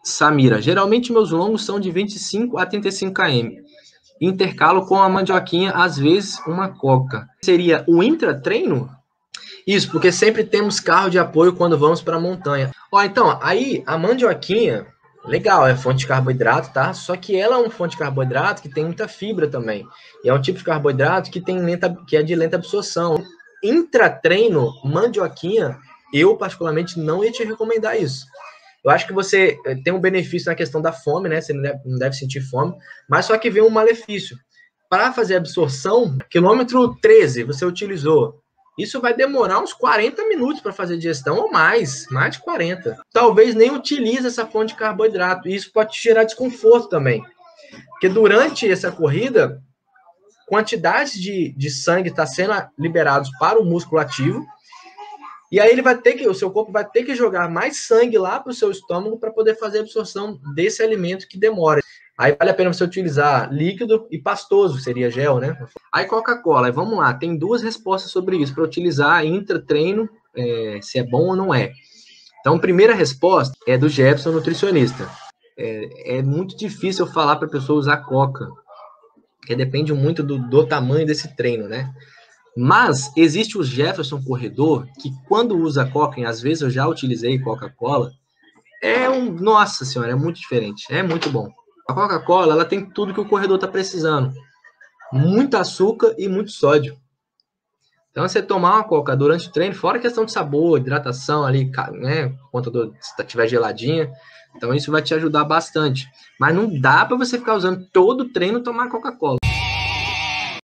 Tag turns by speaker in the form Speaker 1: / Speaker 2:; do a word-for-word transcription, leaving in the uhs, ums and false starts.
Speaker 1: Samira, geralmente meus longos são de vinte e cinco a trinta e cinco quilômetros. Intercalo com a mandioquinha, às vezes uma coca. Seria o intratreino? Isso, porque sempre temos carro de apoio quando vamos para a montanha. Ó, então, aí a mandioquinha, legal, é fonte de carboidrato, tá? Só que ela é uma fonte de carboidrato que tem muita fibra também. E é um tipo de carboidrato que, tem lenta, que é de lenta absorção. Intratreino, mandioquinha, eu particularmente não ia te recomendar isso. Eu acho que você tem um benefício na questão da fome, né? Você não deve, não deve sentir fome, mas só que vem um malefício. Para fazer absorção, quilômetro treze você utilizou. Isso vai demorar uns quarenta minutos para fazer digestão ou mais, mais de quarenta. Talvez nem utilize essa fonte de carboidrato. E isso pode te gerar desconforto também. Porque durante essa corrida, quantidades de, de sangue está sendo liberados para o músculo ativo. E aí ele vai ter que, o seu corpo vai ter que jogar mais sangue lá para o seu estômago para poder fazer a absorção desse alimento que demora. Aí vale a pena você utilizar líquido e pastoso, seria gel, né? Aí Coca-Cola, vamos lá, tem duas respostas sobre isso, para utilizar intratreino, é, se é bom ou não é. Então, primeira resposta é do Jefferson, nutricionista. É, é muito difícil eu falar para a pessoa usar Coca, porque depende muito do, do tamanho desse treino, né? Mas existe o Jefferson corredor, que quando usa Coca, e às vezes eu já utilizei Coca-Cola, é um, nossa senhora, é muito diferente, é muito bom. A Coca-Cola, ela tem tudo que o corredor está precisando. Muito açúcar e muito sódio. Então, você tomar uma Coca durante o treino, fora a questão de sabor, hidratação ali, né, por conta do, se estiver geladinha, então isso vai te ajudar bastante. Mas não dá para você ficar usando todo o treino tomar Coca-Cola.